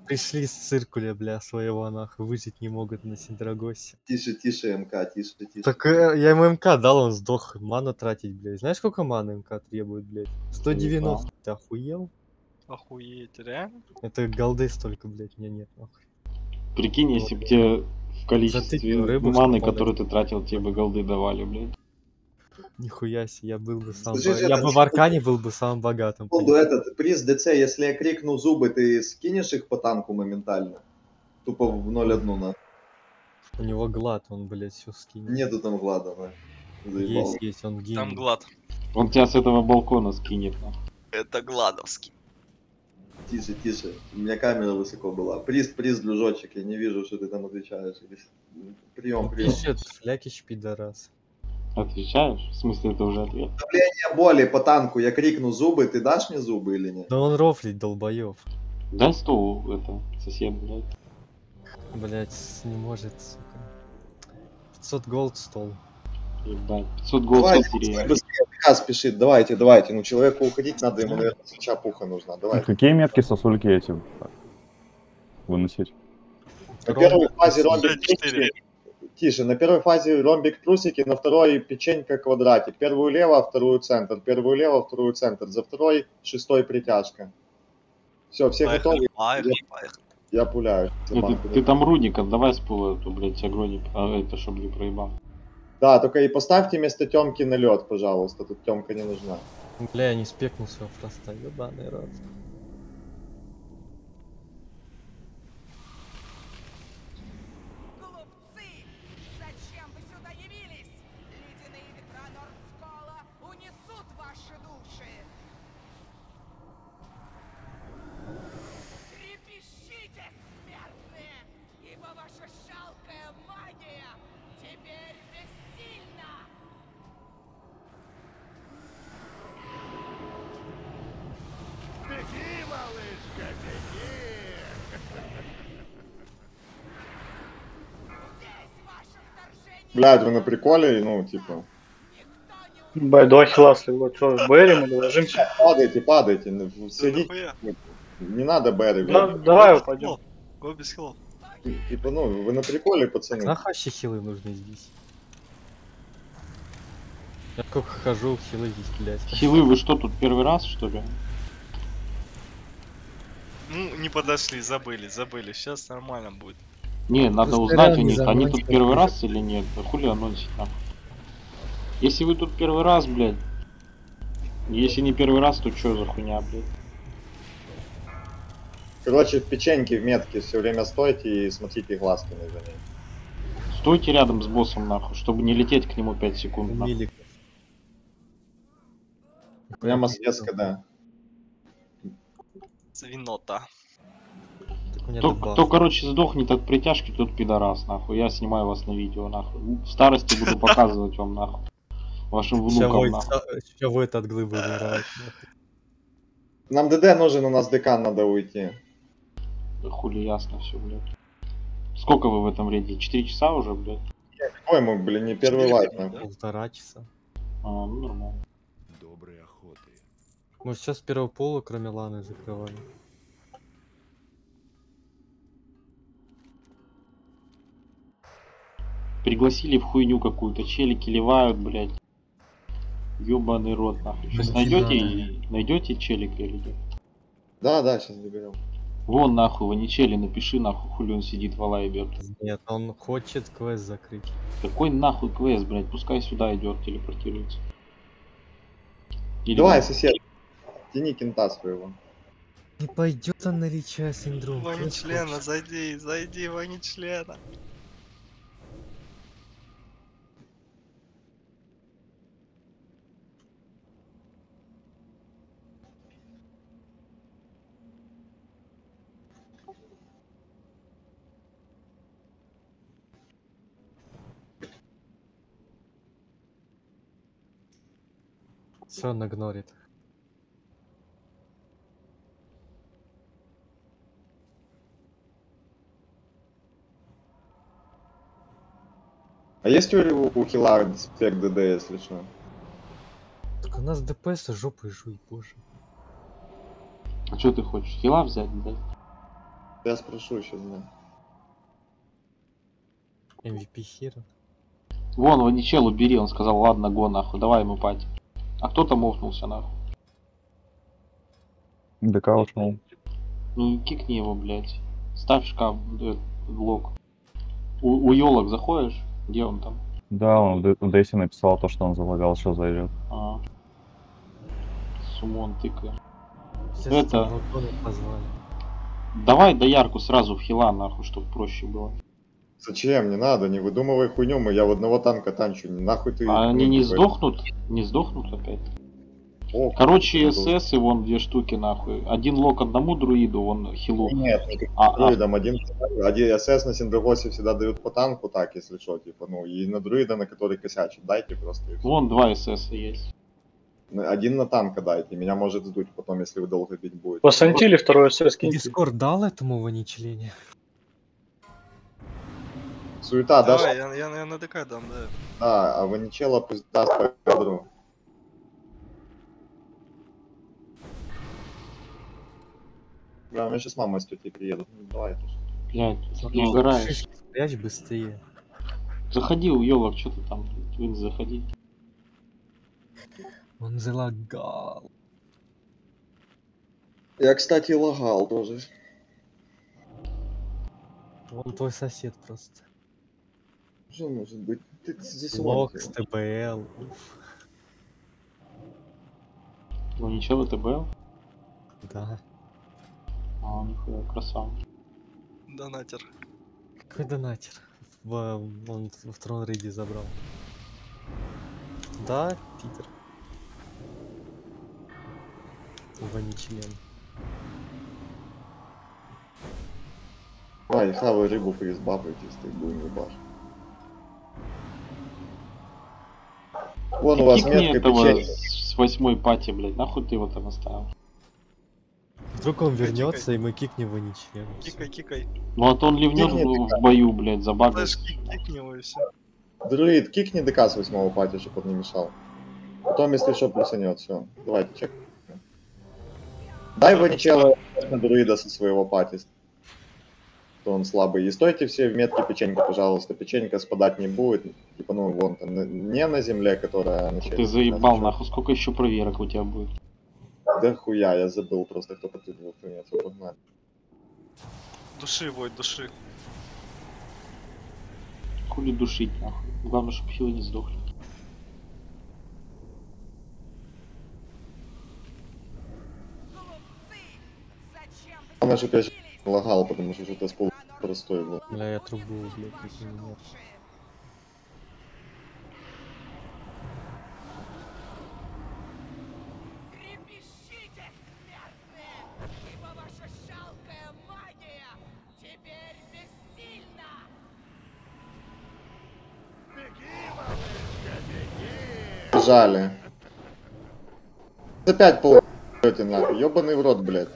S2: Пришли с циркуля, бля, своего нахуй, выжить не могут на Синдрагосе.
S3: Тише, тише, МК, тише, тише.
S2: Так я ему МК дал, он сдох. Ману тратить, блядь. Знаешь, сколько маны МК требует, блядь? 190. Ты охуел?
S5: Охуеть, реально?
S2: Это голды столько, блядь, у меня нет, нахуй.
S4: Прикинь,
S2: Вот,
S4: если бы тебе в
S2: Затыкал
S4: количестве
S2: рыбу,
S4: маны,
S2: чтобы он
S4: которую ты тратил, тебе бы голды давали, блядь.
S2: Нихуя себе, я был бы сам...
S3: Слушай,
S2: Я
S3: это
S2: бы в Аркане был бы самым богатым.
S3: секунду,
S2: понимаешь?
S3: этот приз ДЦ, если я крикну зубы, ты скинешь их по танку моментально? Тупо в 0-1 на.
S2: У него глад, он, блядь, все скинет.
S3: Нету там глада, на. Заебал.
S2: Есть, он
S5: Там
S2: гений.
S5: глад.
S4: Он тебя с этого балкона скинет, нахуй.
S5: Это гладовский.
S3: Тише, тише. У меня камера высоко была. Приз, дружочек, я не вижу, что ты там отвечаешь. Прием, прием.
S2: Пишет Флякич пидорас.
S4: Отвечаешь? В смысле, это уже ответ?
S3: Давление боли по танку. Я крикну зубы, ты дашь мне зубы или нет?
S2: Да он рофлить, долбоёб.
S4: Дай стол, это, сосед, блядь.
S2: Блять, не может, сука. 500 голд стол.
S4: Ебать, 500 голд
S3: Давайте,
S4: лотерея.
S3: быстрее, МК спешит. Давайте. Ну, человеку уходить надо, ему, наверное, свеча пуха нужна. Давай.
S1: Какие метки сосульки эти выносить?
S3: На первой фазе ромбик
S5: 4.
S3: трусики. Тише. На первой фазе ромбик трусики, на второй печенька квадратик. Первую лево, вторую центр. Первую лево, вторую центр. За второй 6-й притяжка. Все, все готовы.
S5: Поехали.
S3: Я пуляю.
S4: Ты там рудник отдавай с пола, эту, блядь, агроник, а это, чтобы не проебал.
S3: Да, только и поставьте вместо Тёмки на лед, пожалуйста. Тут Тёмка не нужна.
S2: Бля, я не спекнул своего фраста, ебаный рот.
S6: Глупцы! Зачем вы сюда явились? Ледяные ветра Нордскола унесут ваши души! Трепещите, смертные! Ибо ваша жалкая магия теперь бессильна!
S8: Беги, малышка, беги!
S6: Здесь ваше вторжение!
S3: Блядь, вы на приколе, ну, типа.
S6: Никто не
S7: Б, два хила слева. Что, Берри мы доложимся?
S3: Падайте. Ну, сидите.
S5: Нахуя?
S3: Не надо Берри.
S7: Да, давай упадем.
S5: Го без хилов.
S3: Типа, ну, вы на приколе, пацаны.
S2: Нахуй вообще хилы нужны здесь? Я как хожу, хилы здесь, блядь.
S4: Хилы, вы что, тут первый раз, что ли?
S5: Ну, не подошли, забыли. Сейчас нормально будет.
S4: Не, надо
S2: Просто
S4: узнать у
S2: реально
S4: них, они тут
S2: заманчиво.
S4: первый раз или нет. Да хули анонсить нахуй. Если вы тут первый раз, блядь. Если не первый раз, то чё за хуйня, блядь?
S3: Короче, в печеньке, в метке все время стойте и смотрите глазками за ней.
S4: Стойте рядом с боссом, нахуй, чтобы не лететь к нему 5 секунд, нахуй.
S2: Милик.
S3: Прямо свеска, да.
S5: Свинота.
S2: Так у меня
S4: Кто,
S2: дебаф.
S4: короче, сдохнет от притяжки, тот пидорас, нахуй. Я снимаю вас на видео, нахуй. В старости буду показывать вам, нахуй. Вашим внукам, нахуй.
S2: Чего это от глыбы умирает? нахуй?
S3: Нам ДД нужен, у нас декан надо уйти.
S4: Да хули ясно все, блядь. Сколько вы в этом рейде? 4 часа уже, блядь?
S3: Ой, мы, блин, не первый лайк. нахуй.
S2: 1,5 часа.
S4: А, ну нормально.
S8: Доброй охоты.
S2: Мы сейчас первого пола, кроме Ланы, закрывали.
S4: Пригласили в хуйню какую-то, челики ливают, блядь. Ёбаный рот, нахуй. Сейчас найдете челика или нет?
S3: Да, сейчас доберем.
S4: Вон нахуй, вы не чели, напиши нахуй, хули он сидит, вала ебет.
S2: Нет, он хочет квест закрыть.
S4: Какой нахуй квест, блядь, пускай сюда идет, телепортируется. Или
S3: Давай,
S4: вот.
S3: сосед. Тяни кента своего.
S2: Не пойдет он на реча синдром.
S5: Вани члена, зайди, Вани члена.
S2: Все он игнорит.
S3: А есть у хила спек ДД, если что?
S2: Так у нас ДПС жопой жуй, боже.
S4: А что ты хочешь? Хила взять, блядь?
S3: Я спрошу сейчас, да.
S2: MVP Hero.
S4: Вон, Ваничел убери, он сказал, ладно, го нахуй, давай ему пати. А кто там офнулся нахуй?
S1: ДК ушел.
S4: Ну кикни его, блядь. Ставь шкаф, лог. У елок заходишь? Где он там?
S1: Да, он в Дейсе написал то, что он залагал, что зайдет.
S4: А. Сумон тыкает.
S2: Естественно,
S4: Это-
S2: Антона позвали.
S4: Давай доярку сразу в хила нахуй, чтобы проще было.
S3: Зачем? Не надо, не выдумывай хуйню, я в одного танка танчу, нахуй ты...
S4: А они
S3: ну,
S4: не
S3: типа,
S4: сдохнут? Не сдохнут опять?
S3: о,
S4: Короче,
S3: как это
S4: СС и вон 2 штуки нахуй. Один лок одному друиду, он хилу.
S3: Нет, друидом один СС на Синдегосе всегда дают по танку, так, если что, типа, ну, и на друида, на который косячит, дайте просто и всё.
S4: Вон 2 СС есть.
S3: Один на танка дайте, меня может сдуть потом, если вы долго бить будете.
S7: Посантили второй СС киньте.
S2: Дискорд дал этому Ваничелене?
S3: Суета,
S5: Давай,
S3: даже,
S5: я на ДК дам, да.
S3: да, а Ваничела пусть даст по ядру. Да, у меня сейчас мама из тети приедут, ну, давай тоже.
S4: Блядь,
S2: Смотри,
S4: не угораешь.
S2: Спрячь быстрее.
S4: Заходи у елок, что ты там? Вин, заходи.
S2: Он залагал.
S3: Я, кстати, лагал тоже.
S2: Он твой сосед просто.
S3: Что может быть? Ты здесь
S2: Локс, ТБЛ. Уф.
S4: Ну ничего, ТБ?
S2: Да.
S4: А, нихуя, красава.
S5: Донатер.
S2: Какой донатер? Он во втором рейде забрал. Да, Питер. Ваничелен.
S3: Давай, хавай рыбу, приизбабайтесь, ты будем ебашь. Вон у вас
S4: Кикни
S3: метка
S4: этого
S3: печенья.
S4: с 8 пати, блядь, нахуй ты его там оставил?
S2: Вдруг он
S5: Кикай,
S2: вернется, и мы кикнем Ваничелена.
S5: Кикай, кикай.
S4: Ну а то он ливнет
S3: Кикни
S4: в бою, блядь,
S5: Флэш
S4: забагает.
S5: кикни его и все.
S3: Друид, кикни ДК с 8 пати, чтобы он не мешал. Потом, если что, плюсанет, все. Давайте, чек. Дай Ваничела на друида со своего пати. То он слабый. И стойте все в метке печенька, пожалуйста. Печенька спадать не будет. Типа, ну, вон там, не на земле, которая на
S4: Ты заебал, нахуй, сколько еще проверок у тебя будет?
S3: Да хуя, я забыл просто, кто подтвердил. Нет, погнали.
S5: Души, Войт, души.
S4: Хули душить, нахуй. Главное, чтобы хилы не сдохли.
S3: Главное, чтобы я сейчас лагал, потому что что-то с пол простой был.
S2: Бля, я трубу, блядь, не понимаю.
S6: Трепещите, смертные, ибо ваша жалкая магия теперь бессильна!
S3: Жали. Опять полете нахуй, ёбаный в рот, блядь.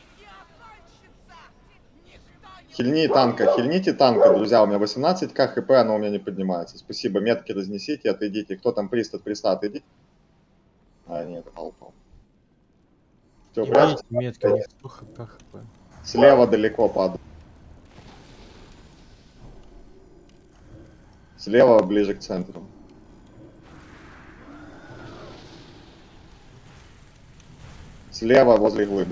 S3: Хильни танка, хильните танка, друзья, у меня 18к хп, оно у меня не поднимается. Спасибо, метки разнесите, отойдите. Кто там прист от приста, отойдите. А, нет, пал. Все, прячь.
S2: Имейте метки, у них 100 хп.
S3: Слева далеко падает. Слева ближе к центру. Слева возле глыбы.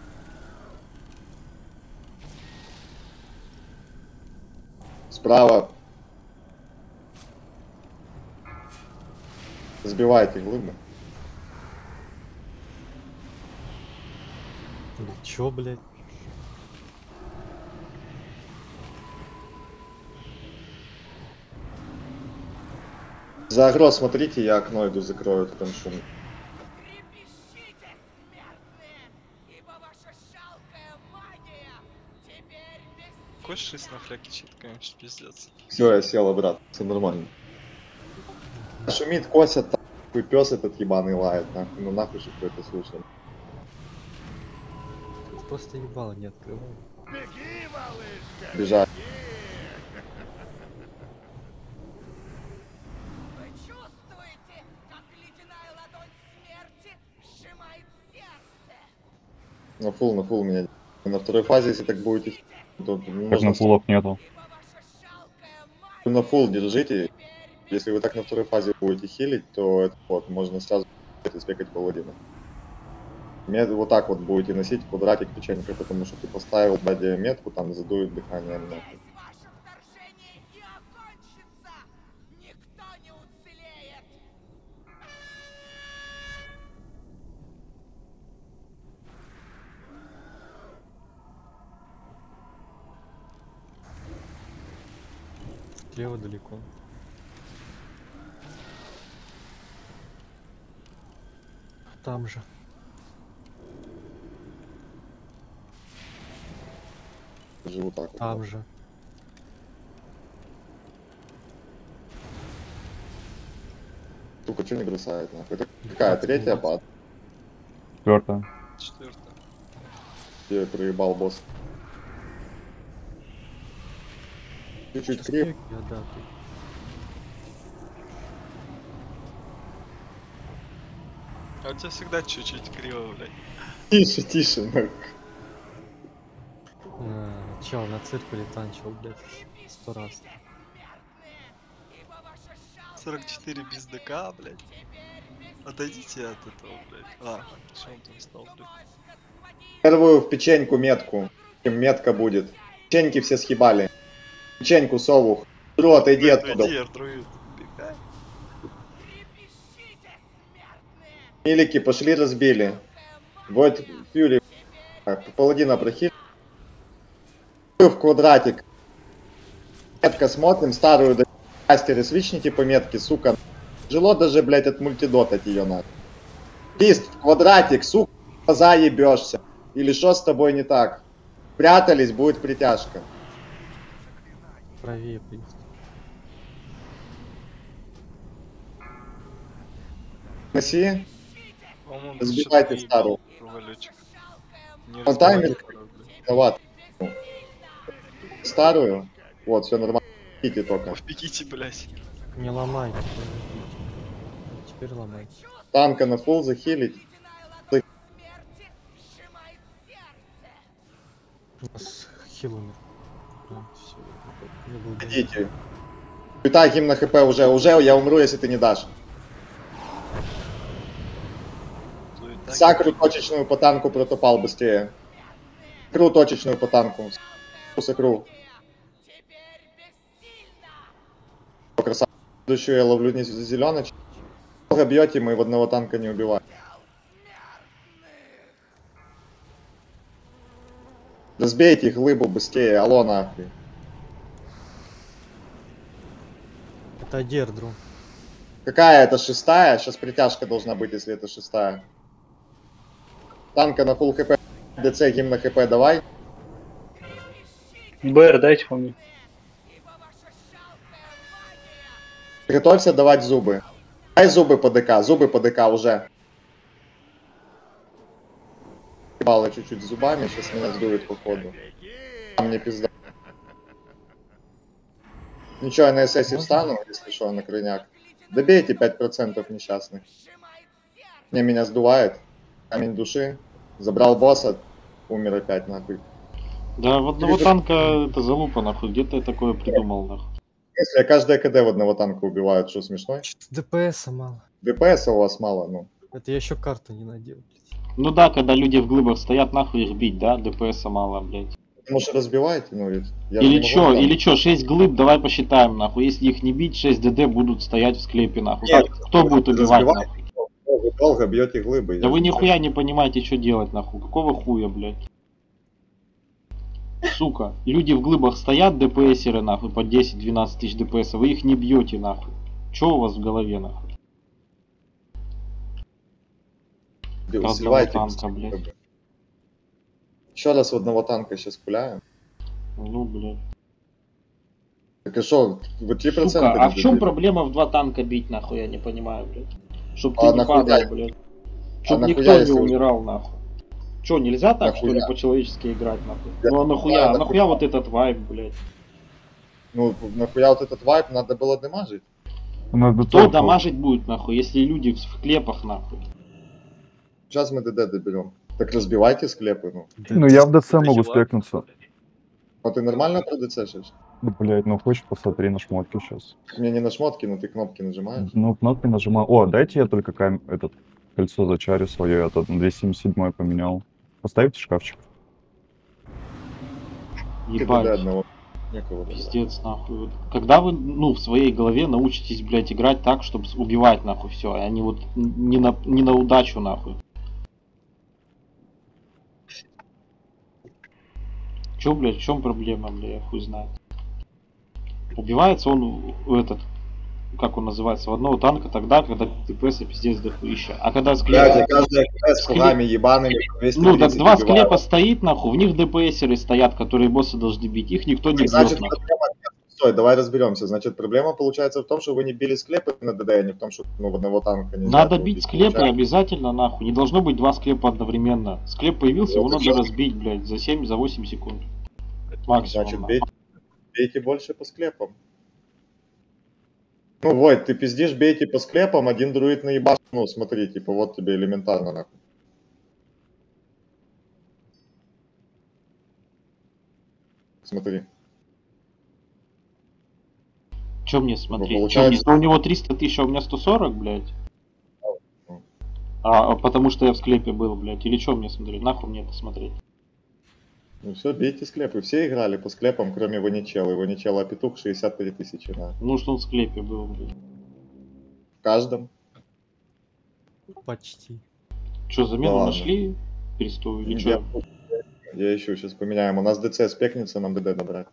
S3: Справа. Сбивайте глыбы.
S2: Чё, блядь?
S3: За огро смотрите, я окно иду закрою, тут там шум.
S6: Трепещите, смертные, ибо ваша жалкая магия теперь бессильна!
S5: Какой 6 на фляке чит, конечно, пиздец.
S3: Все, я сел обратно, все нормально. Шумит, косят, хуй пес этот ебаный лает, нахуй, ну нахуй, что кто это слушал.
S2: Просто ебало не открывай.
S8: Беги, малышка!
S3: Бежать.
S6: Вы чувствуете, как ледяная ладонь смерти сжимает сердце?
S3: На фул меня. На второй фазе, если так будете Тут
S1: Так
S3: нужно
S1: на фулов нету.
S3: на фул держите. Если вы так на второй фазе будете хилить, то это вот, можно сразу спекать паладина. Вот так вот будете носить квадратик печенька, потому что ты поставил сзади метку, там задует дыхание нахуй.
S8: Ваше вторжение не окончится! Никто не уцелеет!
S2: Слева далеко. Там же.
S3: Живу так вот.
S2: Там же.
S3: Сука, что не бросает нахуй? Это какая третья пад?
S1: 4-я.
S5: 4-я.
S3: Я проебал босс. Чуть-чуть крип.
S2: Я, да, ты.
S5: А у тебя всегда чуть-чуть криво, блядь.
S3: Тише, тише, нахуй.
S2: Чел на циркуле танчил, блядь, 100 раз.
S5: 44 без ДК, блядь. Отойдите от этого, блядь. А, что он там стал, блядь?
S3: Первую в печеньку метку. Метка будет. Печеньки все съебали. Печеньку сову. Дру, отойди оттуда. Милики пошли разбили. Вот Фьюри. Паладина прохили. В квадратик. Метка смотрим, старую до мастеры свичники по метке, сука. Тяжело даже, блять, от мультидотать ее надо. Лист в квадратик, сука, заебешься. Или что с тобой не так? Прятались, будет притяжка.
S2: Правее, приезд.
S3: Носи,
S5: По-моему,
S3: разбивайте
S5: что-то
S3: старую.
S5: наебал, Ковалючик. Не
S3: Он таймер
S5: разбивай старую, блядь.
S3: виноват. Старую. Вот, все нормально. Идите только.
S5: Вбегите, блядь.
S2: Не ломайте. Теперь ломайте.
S3: Танка на фул захилить.
S2: У нас хил умер. Все. Не был бы.
S3: Идите. Питай им на хп уже я умру, если ты не дашь.
S5: Суета.
S3: Сакру точечную по танку протопал быстрее. Кру точечную по танку. Сакру. Красавчик. Следующую я ловлю не зеленый. Долго бьете, мы в одного танка не убиваем. Разбейте их глыбу быстрее, алло нахуй.
S2: Это Дердру.
S3: Какая это, 6-я? Сейчас притяжка должна быть, если это 6-я. Танка на фулл хп. ДЦ гимн на хп давай.
S7: БР дайте по мне.
S3: Готовься давать зубы. Дай зубы по ДК уже. Ебало чуть-чуть зубами, сейчас меня сдует походу. Мне пизда. Ничего, я на ССе встану, если что, на крайняк. Добейте 5% несчастных. Не, меня сдувает. Камень души. Забрал босса. Умер опять, нахуй.
S4: Да, в одного танка это залупа, нахуй. Где ты такое придумал, нахуй?
S3: Если каждая КД в одного танка убивают, что смешно?
S2: ДПС мало.
S3: ДПС у вас мало, ну.
S2: Это я еще карту не надел, блядь.
S4: Ну да, когда люди в глыбах стоят, нахуй их бить, да? ДПС мало, блядь.
S3: Потому что разбиваете, ну ведь. Я же не
S4: Или
S3: могу
S4: чё,
S3: там-
S4: или чё, 6 глыб, давай посчитаем, нахуй. Если их не бить, 6 ДД будут стоять в склепе, нахуй.
S3: Нет,
S4: Кто будет убивать,
S3: разбивать?
S4: нахуй?
S3: Вы долго бьете глыбы.
S4: Да вы нихуя не понимаете, что делать, нахуй. Какого хуя, блядь? Сука, люди в глыбах стоят, ДПСеры, нахуй, по 10-12 тысяч ДПС, вы их не бьете, нахуй. Чё у вас в голове, нахуй?
S3: Сливайте.
S4: танка, блядь.
S3: Еще раз в одного танка сейчас пуляем.
S4: Ну, блядь.
S3: Так и что, вы 3%?
S4: Сука, а в чем
S3: разбили?
S4: проблема в 2 танка бить, нахуй, я не понимаю, блядь. Чтоб
S3: А
S4: ты не
S3: нахуя?
S4: падал, блядь. Чтоб
S3: нахуя,
S4: никто не
S3: если-
S4: умирал, нахуй. Чё, нельзя так, что ли,
S3: Нахуя?
S4: по-человечески играть, нахуй?
S3: Я
S4: Ну а нахуя?
S3: нахуя?
S4: Нахуя вот этот вайб, блядь?
S3: Ну, нахуя вот этот вайп надо было дамажить?
S1: У нас
S4: Кто
S1: ДЦ
S4: дамажить будет, нахуй, если люди в клепах, нахуй?
S3: Сейчас мы ДД доберем. Так разбивайте склепы, ну.
S1: Ну я в ДЦ могу спекнуться.
S3: А ты нормально продецешишь?
S1: Блять, ну хочешь, посмотри на шмотки сейчас.
S3: Мне не на шмотки, но ты кнопки нажимаешь.
S1: Ну, кнопки нажимаю. О, дайте я только этот кольцо зачарю свое, я тут на 277 поменял. Поставите шкафчик.
S4: Ебать.
S3: КДД одного. Некого добра.
S4: Пиздец, нахуй. Вот когда вы, ну, в своей голове научитесь, блядь, играть так, чтобы убивать, нахуй, все, а не вот не на удачу, нахуй. Чё, блядь, в чем проблема, блядь, я хуй знает. Убивается он, как он называется, в одного танка тогда, когда ДПС пиздец дохуища. А когда
S3: Блядь,
S4: склеп...
S3: я каждый КС с пугами ебаными по 230
S4: Ну, так два
S3: убиваю.
S4: склепа стоит, нахуй, в них ДПСеры стоят, которые боссы должны бить, их никто не бьет,
S3: Значит,
S4: нахуй.
S3: проблема... Стой, давай разберемся. Значит, проблема получается в том, что вы не били склепы на ДД, а не в том, что в одного танка нельзя
S4: Надо
S3: было
S4: бить
S3: убить,
S4: склепы
S3: получается.
S4: обязательно, нахуй. Не должно быть два склепа одновременно. Склеп появился, его надо разбить, блядь, за 8 секунд. Максимум.
S3: Значит,
S4: нахуй.
S3: бейте больше по склепам. Ну, Войт, ты пиздишь, бейте по склепам, один друид наебашит. Ну, смотри, типа, вот тебе элементарно, нахуй. Смотри.
S4: Чё мне смотреть?
S3: Ну,
S4: Чё мне?
S3: получается-
S4: У него 300 тысяч, а у меня 140, блядь? Потому что я в склепе был, блядь. Или что мне смотреть? Нахуй мне это смотреть?
S3: Ну все, бейте склепы. Все играли по склепам, кроме Ваничела. И Ваничела петух 63 тысячи, да.
S4: Ну, что он в склепе был, блядь.
S3: В каждом.
S2: Почти.
S4: Чё, замену
S3: ладно.
S4: нашли? Перестою или
S3: Я,
S4: чё?
S3: я ищу, сейчас поменяем. У нас ДЦ спекнется, нам ДД набрать.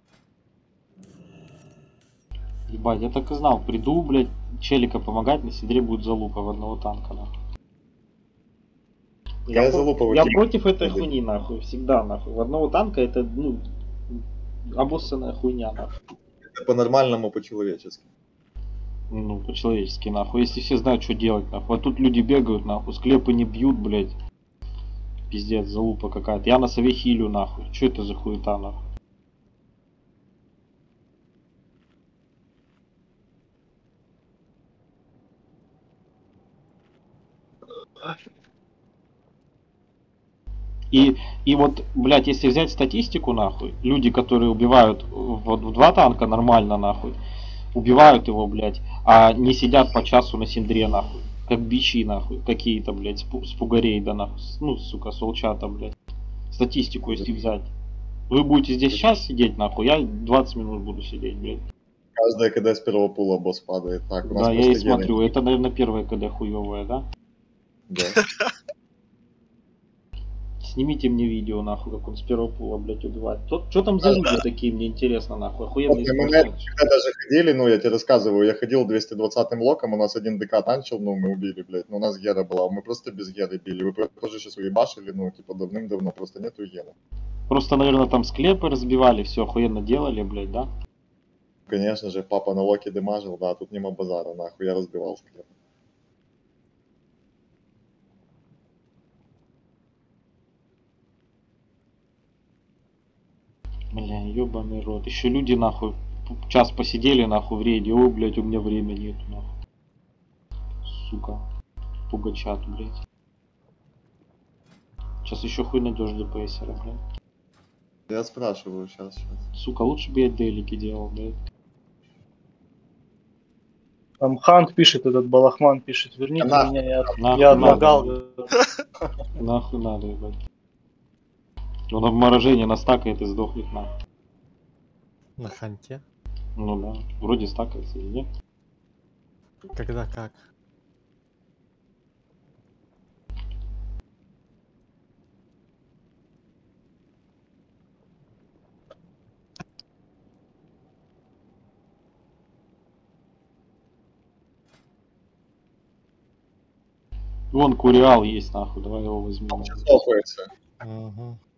S4: Ебать, я так и знал. Приду, блядь, челика помогать, на сидре будет залупа в одного танка, нахуй.
S3: Я залупа
S4: Я
S3: типа-
S4: против этой хуйни, нахуй. Всегда, нахуй. В одного танка это, ну, обоссанная хуйня, нахуй.
S3: Это по-нормальному, по-человечески.
S4: Ну, по-человечески, нахуй. Если все знают, что делать, нахуй. А тут люди бегают, нахуй. Склепы не бьют, блядь. Пиздец, залупа какая-то. Я на сове хилю, нахуй. Что это за хуета, нахуй? И вот, блядь, если взять статистику, нахуй, люди, которые убивают в два танка нормально, нахуй, убивают его, блядь, а не сидят по часу на синдре, нахуй, как бичи, нахуй, какие-то, блядь, с пугарей, да, нахуй, ну, сука, солчата, блядь. Статистику, если взять. Вы будете здесь час сидеть, нахуй, я 20 минут буду сидеть, блядь.
S3: Каждая КД с первого пула босс падает. Так, у нас
S4: Да, я и
S3: просто гены.
S4: смотрю, это, наверное, первая КД хуевая, да?
S3: Да.
S4: Снимите мне видео, нахуй, как он с первого пула, блядь, убивает. Что там за люди такие, мне интересно, нахуй, охуенные
S3: Мы на
S4: спортсмены.
S3: это всегда даже ходили, ну, я тебе рассказываю, я ходил 220-м локом, у нас один ДК танчил, ну, мы убили, блядь, но у нас Гера была, мы просто без Геры били, вы тоже сейчас уебашили, ну, типа, давным-давно, просто нету Геры.
S4: Просто, наверное, там склепы разбивали, все охуенно делали, блядь, да?
S3: Конечно же, папа на локе демажил, да, тут нема базара, нахуй, я разбивал склеп.
S4: Бля, ебаный рот. Еще люди, нахуй, час посидели, нахуй, в рейде. О, блядь, у меня времени нету, нахуй. Сука. Пугачат, блядь. Сейчас еще хуй найдешь ДПСера, блядь.
S3: Я спрашиваю сейчас.
S4: Сука, лучше бы я делики делал, блядь.
S7: Там Хант пишет, этот Балахман пишет, верните
S3: Нахуй.
S7: меня,
S4: Нахуй
S7: я
S4: надо,
S7: отлагал.
S4: Нахуй надо, ебать. Он обморожение настакает и сдохнет, нахуй.
S2: На ханте?
S4: Ну да, вроде стакается или нет?
S2: Когда как?
S4: Вон Куриал есть, нахуй, давай его возьмем.
S3: Сейчас офается.
S2: Ага.